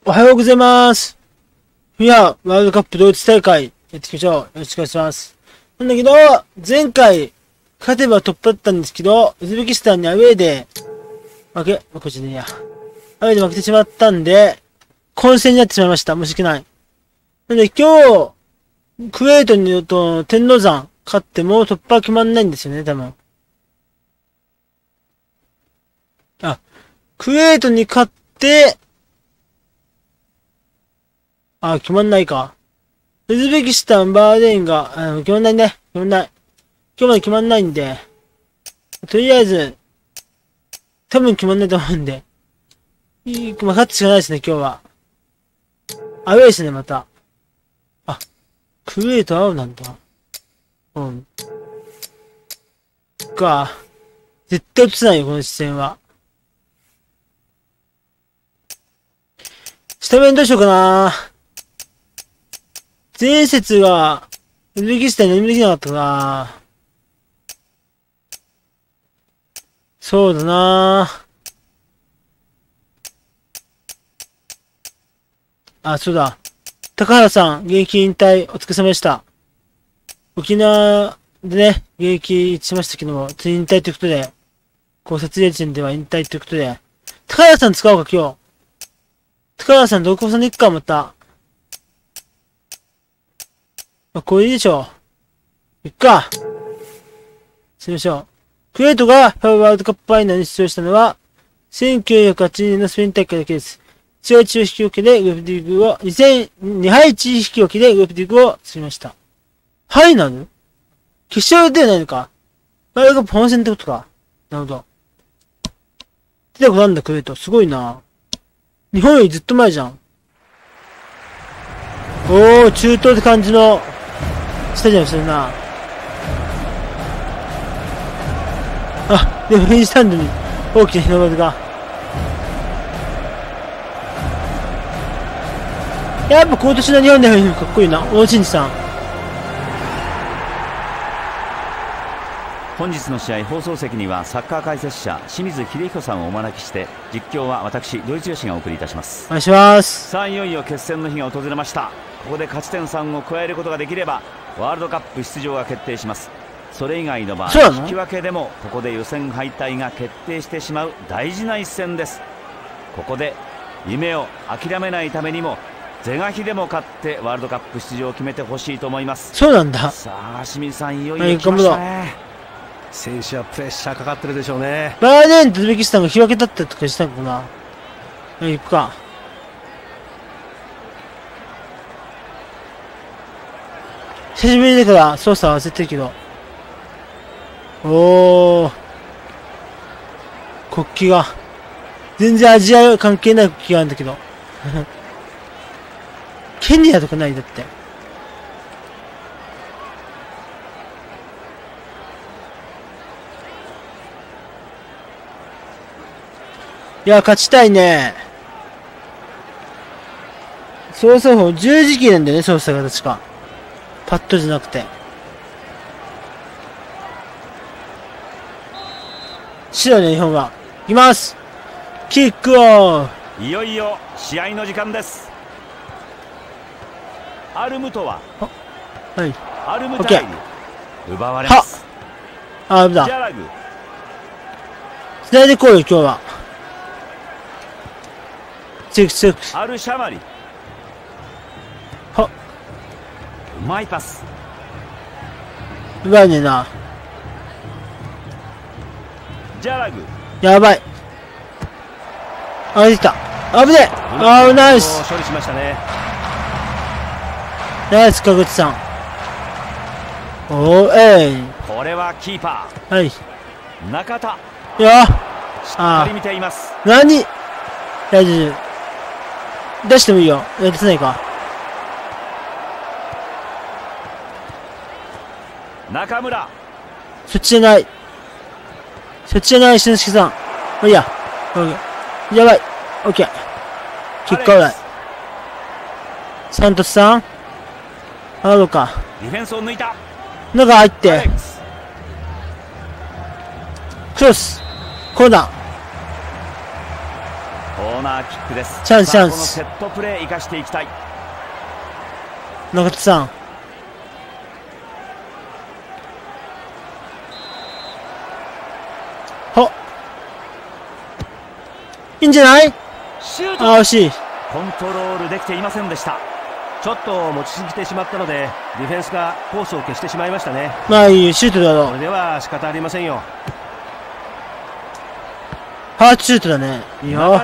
おはようございます。フィアワールドカップドイツ大会やっていきましょう。よろしくお願いします。なんだけど、前回、勝てば突破だったんですけど、ウズベキスタンにアウェーで、こっちでいいや。アウェーで負けてしまったんで、混戦になってしまいました。申し訳ない。なんで今日、クウェートにと天王山勝っても突破は決まんないんですよね、多分。クウェートに勝って、決まんないか。ウズベキスタン、バーレーンが、決まんないね。決まんない。今日まで決まんないんで、とりあえず、多分決まんないと思うんで、勝つしかないですね、今日は。アウェーですね、また。クウェート青なんだ。うん。絶対落とせないよ、この視線は。スタメンどうしようかな。前節は、ウズベキスタンに何もできなかったな。そうだな。そうだ。高原さん、現役引退お疲れ様でした。沖縄でね、現役しましたけども、つい引退ということで、撮影地点では引退ということで、高原さん使おうか、今日。高原さん、どこさんで行くか、また。これいいでしょう。行くか。しましょう。クウェートがワールドカップファイナルに出場したのは、1908年のスペイン大会だけです。1敗1引き分けでグループリーグを、2敗1引き分けでグループリーグを作りました。ファイナル決勝ではないのか。ワールドカップ本戦ってことか。なるほど。出たことあるんだ、クウェート。すごいな。日本よりずっと前じゃん。中東って感じの、スタジアムするな。でもメインスタンドに大きな日の丸が。やっぱ今年の日本代表かっこいいな。大新さん。 本日の試合放送席にはサッカー解説者清水秀彦さんをお招きして、実況は私土井剛がお送りいたします。 お願いします。 さあいよいよ決戦の日が訪れました。ここで勝ち点3を加えることができればワールドカップ出場が決定します。それ以外の場合、引き分けでもここで予選敗退が決定してしまう大事な一戦です。ここで夢を諦めないためにも是が非でも勝ってワールドカップ出場を決めてほしいと思います。 そうなんだ。 さあ清水さん、いよいよ来ましたね。選手はプレッシャーかかってるでしょうね。 バーレーンとウズベキスタンが引き分けだったとかしたのかな。行くか。久しぶりだから操作忘れてるけど。国旗が。全然アジア関係ない国旗があるんだけど。ケニアとかないだって。いや、勝ちたいね。操作法、十字キーなんだよね、操作が確か。パッドじゃなくて。白ね、日本は。いきます。キックオフ。 いよいよ試合の時間です。アルムトは。 はい。 アルムタイル。奪われます。 危ない。 ジャラグ。 つないでこうよ、今日は。 アルシャマリ。うまいパス。 奪うねえな。 ジャラグ。 やばい。出てきた。危ねえ。ナイス。 処理しましたね。 ナイス、かぐちさん。 これはキーパー。はい。 中田。 いや。 しっかり見ています。 何大丈夫。出してもいいよ。出せないか。 中村。 そっちじゃない。そっちじゃない、しのすけさん。まあいいや。やばい。オッケー。キックオフだ。サントスさん。どうか。 ディフェンスを抜いた。 中入って。クロス。コーナー。 コーナーキックです。 チャンスチャンス。 このセットプレー生かしていきたい。 中田さん。いいんじゃない？ああ、惜しい。 コントロールできていませんでした。 ちょっと持ちすぎてしまったのでディフェンスがコースを消してしまいましたね。 まあいいよ、シュートだろう。 これでは仕方ありませんよ。 ハートシュートだね。いいよ。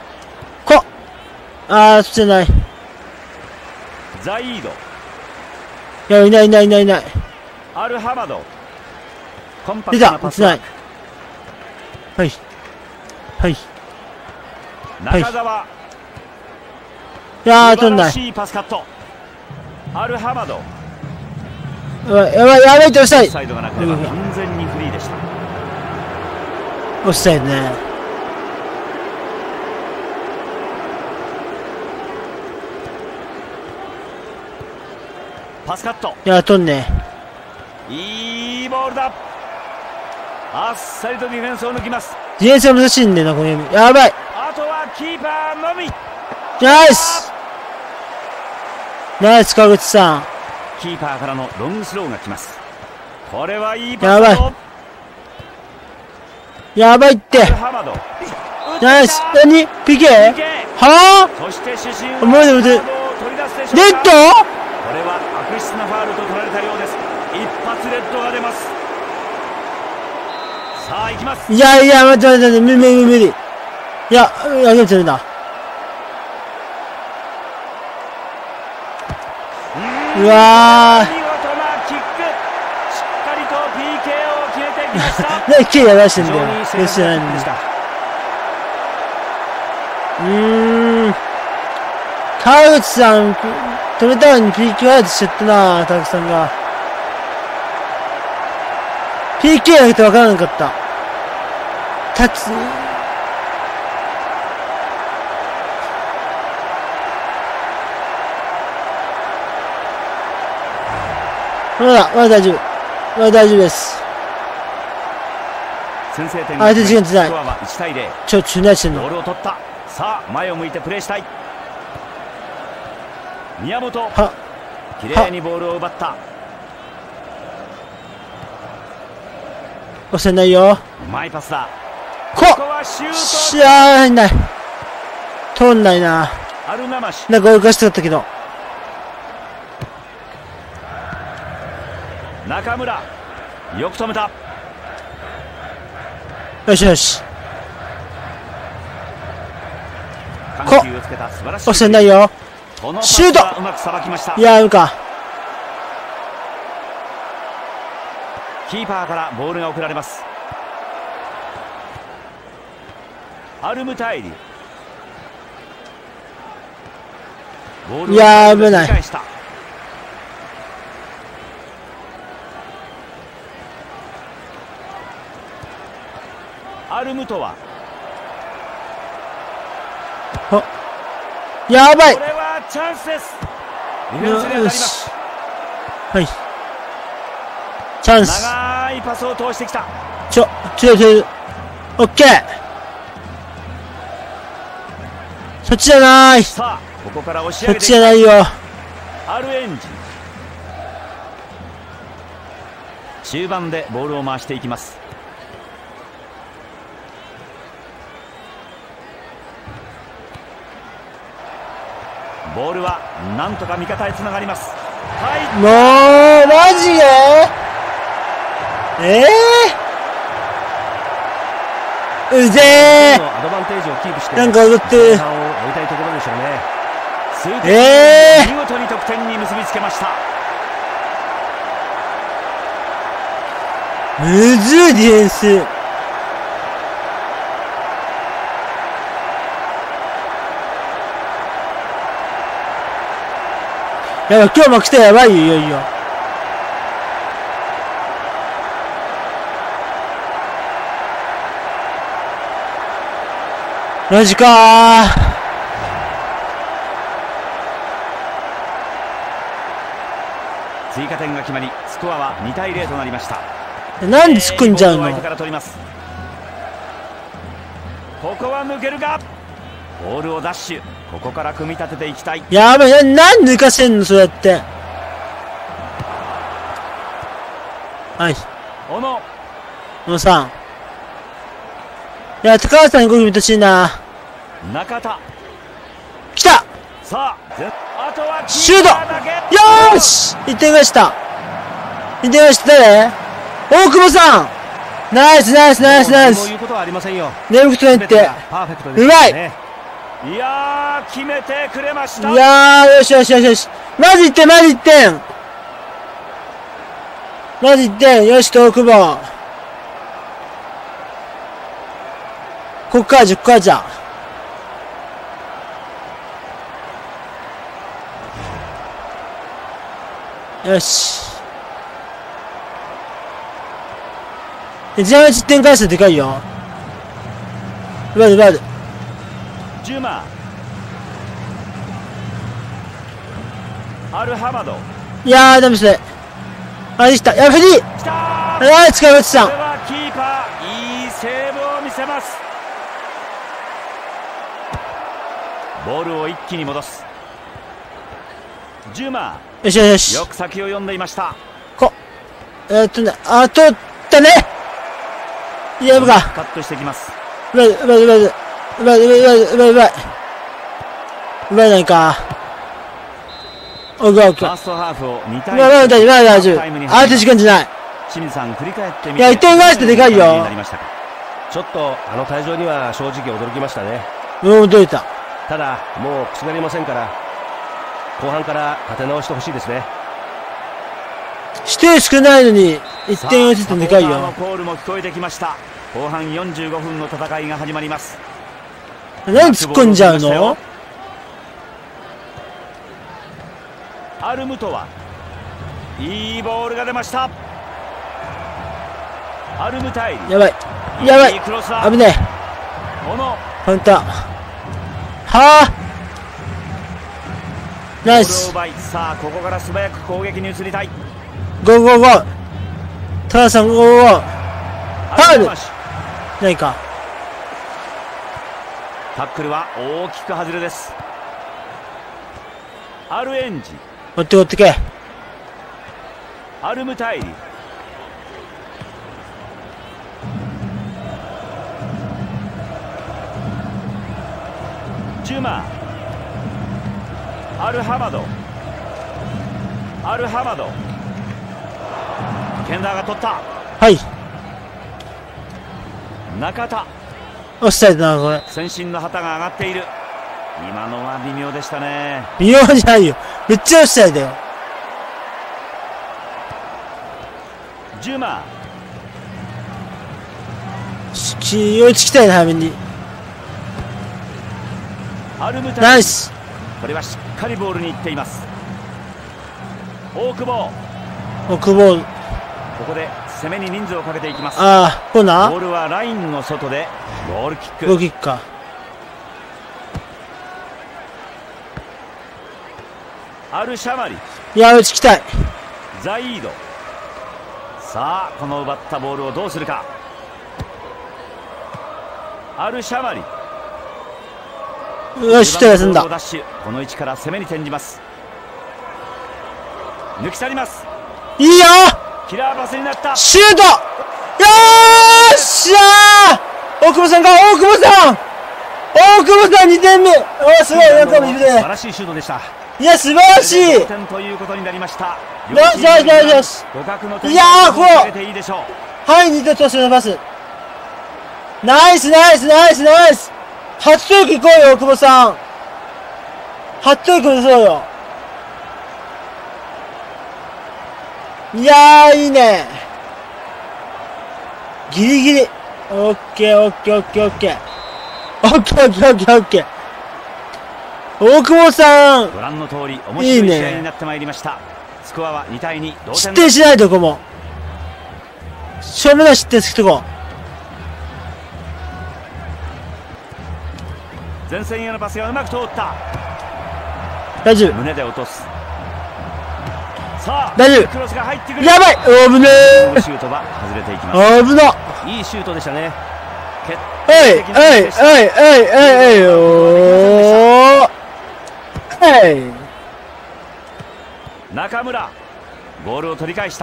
ああ、そっちじゃない。 ザイード。 いや、いないいないいないいない。 アルハマド。コンパ出た、 クトなパス。 ない。はい。はい。 中澤。 いやー、取んない。 素晴らしいパスカット。アルハマド。 やばい、やばい、やばいってオフサイド。 サイドがなければ完全にフリーでした。 オフサイドね。 パスカット。 いや、取んね。 いいボールだ。あっさりとディフェンスを抜きます。 ディフェンスが難しいんだよな、このゲーム。やばい。 あとはキーパーのみ。 ナイスナイス、川口さん。 キーパーからのロングスローが来ます。これはいいパス。 やばい。やばいって。ナイス。何 ?PK? はぁ、 そして主審はレッド？ これは悪質なファウルと取られたようです。一発レッドが出ます。さあ行きます。 いやいや、待って待って、無理。いや、あげてるんだ。うわー。 見事なキック。しっかりと PK を決めてきました。 何 K やらしてんだよ。よしじゃないんだ。川口さん、止めたのに PK アウトしちゃったな、たくさんが。PK なくて分からなかった。まだ大丈夫。まだ大丈夫です。 先制点相手時間つない。 スコアは1対0。 何してんの？ ボールを取った。さあ前を向いてプレーしたい。宮本。綺麗にボールを奪った。 押せないよ。 うまいパスだ。 ここはシュート。 しゃー、入んない。通んないな。 アルナマシ。 なんか追いかしたかったけど。 中村。よく止めた。 よしよし。 緩急をつけた素晴らしい。 押せないよ。シュート。 うまくさばきました。 いやー、か。 キーパーからボールが送られます。アルムタイリ。 いやー、危ない。 アルムトは。 やばい。 これはチャンスです。ディフェンスに当たります。 はい。チャンス。 長いパスを通してきた。 オッケー。そっちじゃない。 さあここから押し上げて。 そっちじゃないよ。 アルエンジ。中盤でボールを回していきます。ボールはなんとか味方へつながります。はい。 もうマジでうぜえ。 アドバンテージをキープしてなんか踊ってる。 終えたいところでしょうね。 見事に得点に結びつけました。 むずいディフェンス。やばい、今日も来たらやばいよ、いよいよ。マジかー。 追加点が決まり、スコアは2対0となりました。 なんで突っ込んじゃうの？ 相手から取ります。ここは抜けるか。 ボールをダッシュ、ここから組み立てていきたい。 やばい、なん抜かせんの、そうやって。はい。 小野。 小野さん。いや、高橋さんに動き見てほしいな。 中田。 来た。 さあ、あとはシュート。よーし !1 点返した。2点返した。誰？大久保さん。ナイスナイスナイスナイス。 そういうことはありませんよ。 ネルクトネって。うまい。 いやー、決めてくれました。 いやー、よしよしよしよし。マジ1点、マジ1点。マジ1点。よし、大久保。こっからじゃ、こっからじゃ。よし。前半10点返すとでかいよ。奪う奪う。 ジュマ。アルハマド。 いやー、ダメそれ。あ、できた。やべ、フリー。あー、使い落ちた。 これはキーパー、いいセーブを見せます。ボールを一気に戻す。ジュマ。 よしよしよし。 よく先を読んでいました。 ね、取ったね。いや、か。 カットしてきます。 奪いないか。オッケーオッケー。 ファーストハーフを2対大丈夫。相手時間じゃない。 清水さん、振り返ってみて。 いや、1点返してでかいよ。 ちょっと、あの退場には正直驚きましたね。 驚いた。 ただ、もう口なりませんから、後半から立て直してほしいですね。 指定少ないのに、1点落ちてでかいよ。 コールも聞こえてきました。後半45分の戦いが始まります。 何突っ込んじゃうの？ アルムトワ。いいボールが出ました。アルムタイル。 やばい。危ねえ。カウンター。はあ。ナイス。 さあ、ここから素早く攻撃に移りたい。 ゴーゴーゴー。タラさんゴーゴー。ファウル。ないか。 タックルは大きく外れです。アルエンジ。 持ってけ。 アルムタイリ。ジュマ。アルハマド。ケンダーが取った。 はい。 中田。 オフサイドだな、これ。 先進の旗が上がっている。今のは微妙でしたね。 微妙じゃないよ。めっちゃオフサイドだよ。 ジュマ。 追いつきたいな、早めに。ナイス。 これはしっかりボールに行っています。大久保。ここで攻めに人数をかけていきます。 ああ、コーナー。 ボールはラインの外でゴールキック。 ゴールキックか。 アルシャマリ。 いや、打ちきたい。 ザイード。さあ、この奪ったボールをどうするか。アルシャマリ。 よし、手が済んだ。 この位置から攻めに転じます。抜き去ります。 いいよ。 キラーパスになった。 シュート。よーっしゃー。大久保さん2点目。お、すごい。 素晴らしいシュートでした。 いや、素晴らしい。 5点ということになりました。 よし。いやー、こう。はい、2点トスのパス。ナイス。初トーク行こうよ、大久保さん。初トークそうよ。いやー、いいね。ギリギリ。オッケー。大久保さん。 ご覧の通り、面白い試合になってまいりました。スコアは2対2、同点。 失点しないとこも。しょうもない失点するとこ。 前線へのパスがうまく通った。 大丈夫。 胸で落とす。さあ、 大丈夫。 クロスが入ってくる。 やばい。危ねえ。 シュートは外れていきます。 危な。 いいシュートでしたね。 おい。 ーイ。 中村、ボールを取り返した。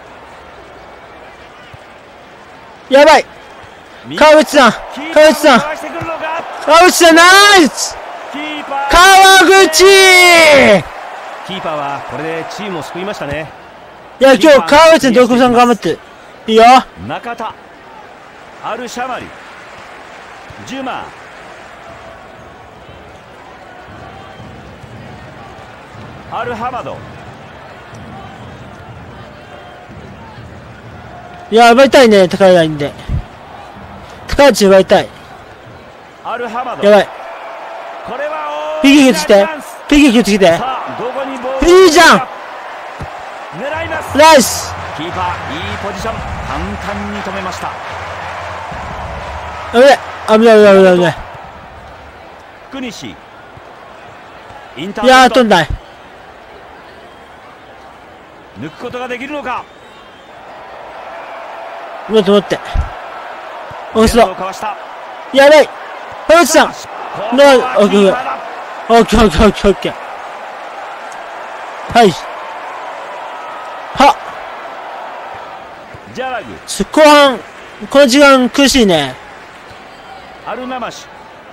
やばい。川口さん、川口さん、川口さん、ナイス。川口。 キーパーはこれでチームを救いましたね。 いや、今日川口さんと大久保さん頑張ってる。いいよ。 中田、アルシャマリ、ジュマ、アルハマド。 いや、奪いたいね、高いラインで。高内奪いたい。 アルハマド。 やばい。 これはピギ気をつけて。ピギ気をつけて。いいじゃん。 狙います。 ナイス。 キーパー、いいポジション。簡単に止めました。 危ない、危ない、危ない、危ない。 福西。 いやー、飛んだい。 抜くことができるのか。 待って、待って。押すぞ。やばい。川内さん。オッケー、オッケー、オッケー、オッケー、オッケー。はい。はっ。 ジャラグ。 後半、この時間苦しいね。 アルナマシ。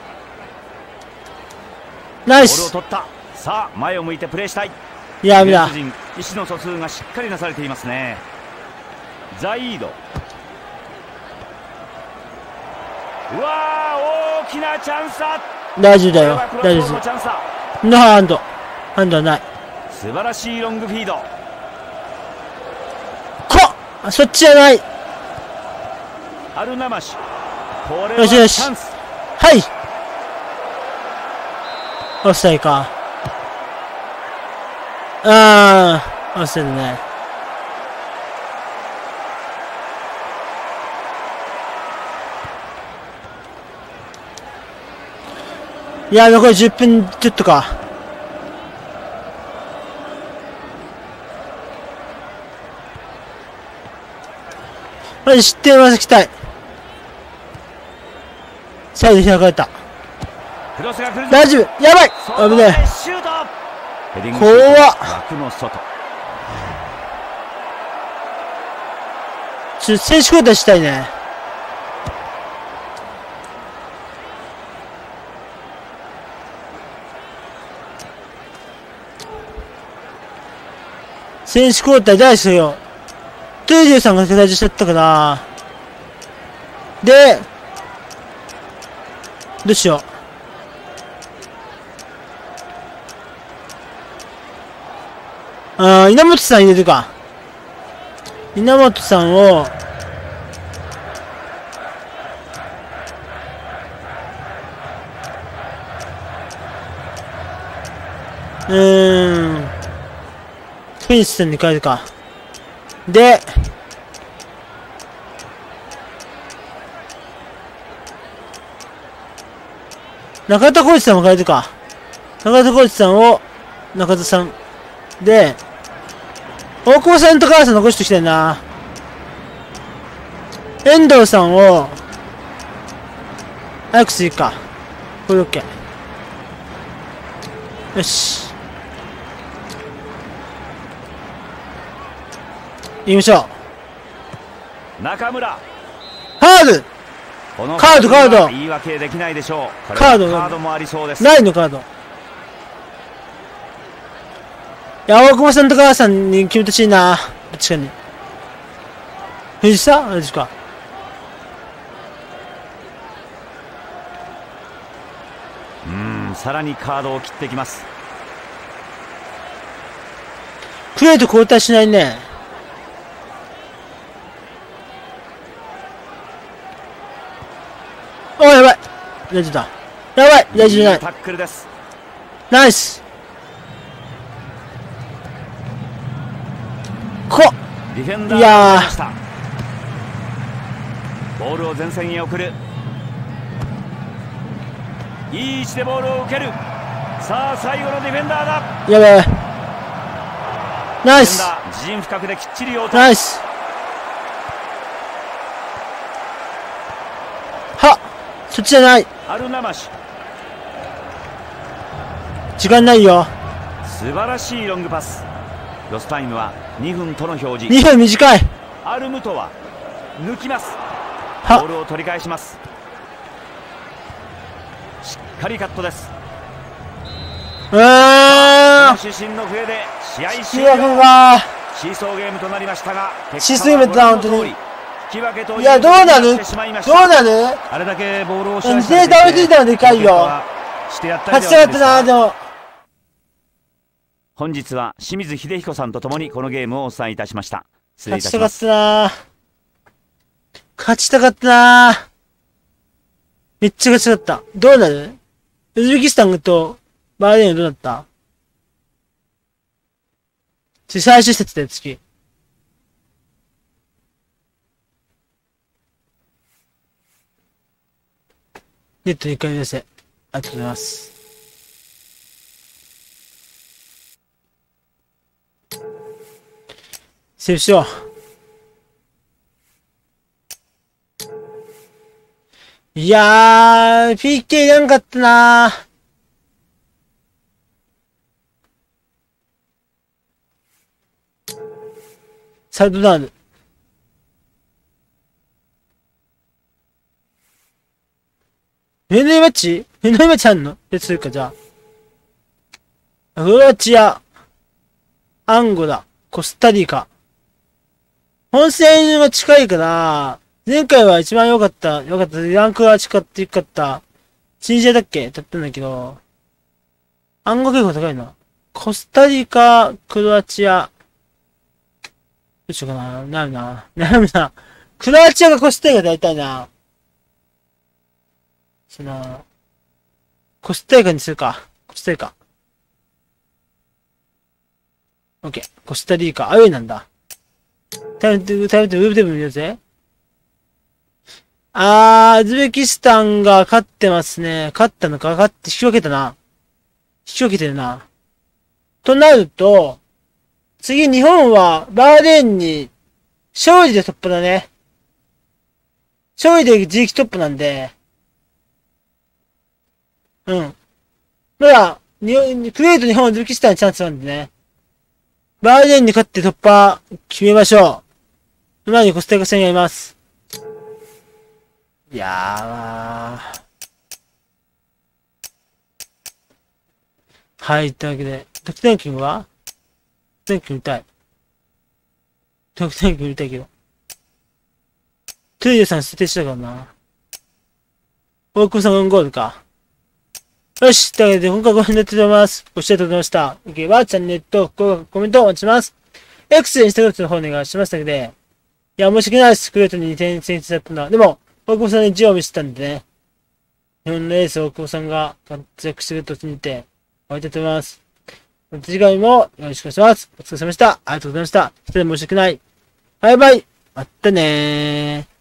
ナイス。 ボールを取った。さあ、前を向いてプレーしたい。 いや、見た。 意思の疎通がしっかりなされていますね。ザイード。うわー、大きなチャンスだ。 大丈夫だよ、大丈夫。ノーハンド。ハンドはない。 素晴らしいロングフィード。 そっちじゃない。 アルナマシ。これはよしよし。 チャンス。 はい。オフサイドか。オフサイドね。いや、残り10分ちょっとか。まず失点は避けたい。サイド開かれた。大丈夫。やばい。危ねえ。怖っ。選手交代したいね。選手交代大好きよ。トゥージュさんが退場しちゃったかな。で、どうしよう。稲本さん入れるか。稲本さんを、フィニッシュさんに変えるか。で、中田浩二さんも変えるか。中田浩二さんを、中田さん。で、大久保さんと川さん残してきたいな。遠藤さんを、早くするか。これ OK。よし。行きましょう。 中村。 カード。カード、カード。 言い訳できないでしょう。 カード。 カードもありそうです。 ないのカード。いや、大久保さんと川さんに決めてほしいな。確かに。藤沢あれですか。 さらにカードを切ってきます。 プレーと交代しないね。お、やばい。大丈夫だ。やばい。大丈夫ない。 タックルです。 ナイス。 ディフェンダーが出ました。ボールを前線へ送る。いい位置でボールを受ける。さあ最後のディフェンダーだ。 やべえ。ナイス。 自陣深くできっちり応対。 ナイス。はっ、そっちじゃない。 アルナマシ。 時間ないよ。 素晴らしいロングパス。ロスタイムは2分との表示。 2分短い。 アルムトは抜きます。ボールを取り返します。しっかりカットです。主審の笛で試合終了。シーソーゲームとなりましたが、 シーソーゲームだ、本当に。 引き分けといや、どうなる？どうなる？ あれだけボールを支配して倒れていたのでかいよ。勝ちたかったな、でも。 本日は清水秀彦さんとともにこのゲームをお伝えいたしました。失礼いたします。 勝ちたかったな。めっちゃ勝ちたかった。どうなる？ウズベキスタンとバーレーンどうなった？最終節で次。ネット2回目寄せ。ありがとうございます。セーフしよう。いやー、PK いらんかったなー。サイドダウン。フェノイマッチあんの？するか、じゃあ。クロアチア、アンゴラ、コスタリカ。本戦は近いから、前回は一番良かった。ランクが近って良かった。チュニジアだっけだったんだけど、暗号結構高いな。コスタリカ、クロアチア。どうしようかな。悩むな。クロアチアがコスタリカ大体な。コスタリカにするか。コスタリカ。オッケー。コスタリカ。アウェイなんだ。食べて、ウェブテーブル見ようぜ。ウズベキスタンが勝ってますね。勝ったのか引き分けたな。引き分けてるな。となると、次日本はバーレーンに勝利でトップだね。勝利で自力トップなんで、うん。まだ、クウェート日本ウズベキスタンにチャンスなんでね。バーレーンに勝って突破決めましょう。今にコスタリカ戦やります。いやー。はい、というわけで、得点金は得点金見たい。得点金見たいけど。トゥーユさん捨てしたからな。大久保さんゴールか。よし、というわけで、今回ご覧になっております。ご視聴ありがとうございました。よければ、チャンネルと高評価、コメントをお待ちします。X でインスタグラムの方お願いしましたので、いや、申し訳ないです。クレートに2点選出だったんだ。でも、大久保さんに字を見せたんでね。日本のエース大久保さんが活躍してくると信じて、終わりたいと思います。また次回もよろしくお願いします。お疲れ様でした。ありがとうございました。失礼申し訳ない。バイバイ。またねー。